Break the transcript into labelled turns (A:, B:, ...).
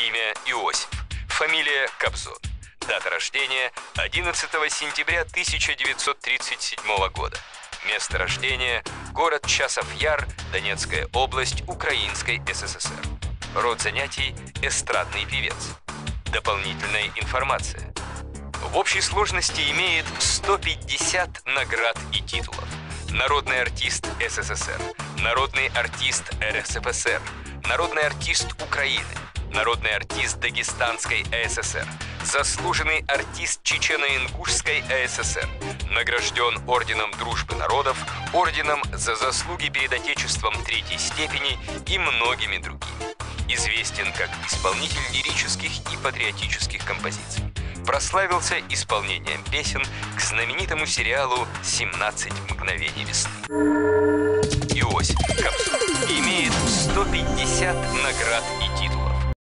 A: Имя Иосиф. Фамилия Кобзон. Дата рождения 11 сентября 1937 года. Место рождения город Часов Яр, Донецкая область, Украинской СССР. Род занятий эстрадный певец. Дополнительная информация. В общей сложности имеет 150 наград и титулов. Народный артист СССР, народный артист РСФСР, народный артист Украины, народный артист Дагестанской АССР, заслуженный артист Чечено-Ингушской АССР, награжден Орденом Дружбы Народов, Орденом за заслуги перед Отечеством третьей степени и многими другими. Известен как исполнитель лирических и патриотических композиций. Прославился исполнением песен к знаменитому сериалу «17 мгновений весны». Иосиф Кобзон имеет 150 наград и титулов.